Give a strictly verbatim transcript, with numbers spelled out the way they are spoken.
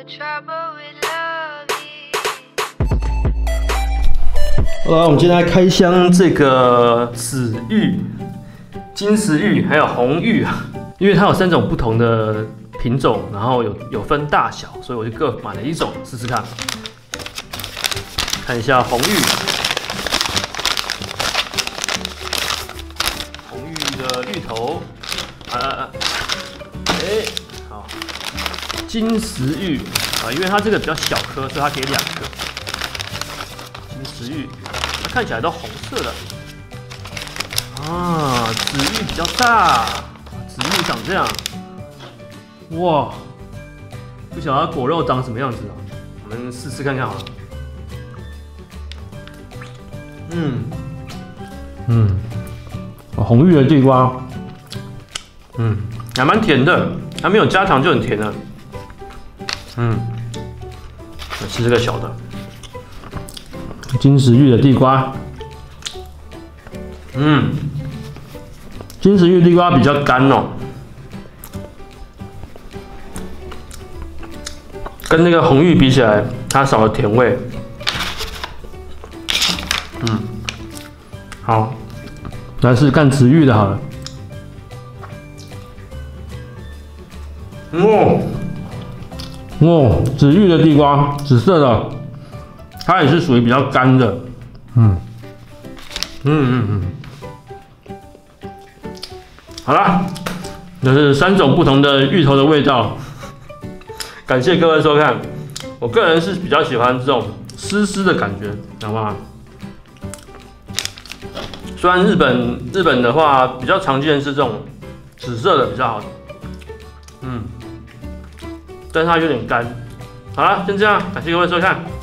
好了，我们今天来开箱这个紫玉、金石玉还有红玉啊，因为它有三种不同的品种，然后有有分大小，所以我就各买了一种试试看。看一下红玉，红玉的芋头，啊啊啊，哎，好，金石玉啊，因为它这个比较小颗，所以它给两个。金石玉，它看起来都红色的。啊，紫玉比较大，紫玉长这样，哇，不晓得它果肉长什么样子啊？我们试试看看好了。嗯嗯，红玉的地瓜，嗯，还蛮甜的，还没有加糖就很甜了。嗯，来吃这个小的，金石玉的地瓜，嗯，金石玉地瓜比较干哦，跟那个红玉比起来，它少了甜味。嗯，好，来试试看紫玉的好了。哦，哦，紫玉的地瓜，紫色的，它也是属于比较干的。嗯，嗯嗯嗯。好啦，这是三种不同的芋头的味道。感谢各位收看，我个人是比较喜欢这种湿湿的感觉，好不好？虽然日本日本的话比较常见是这种紫色的比较好，嗯，但是它有点干。好了，先这样，感谢各位收看。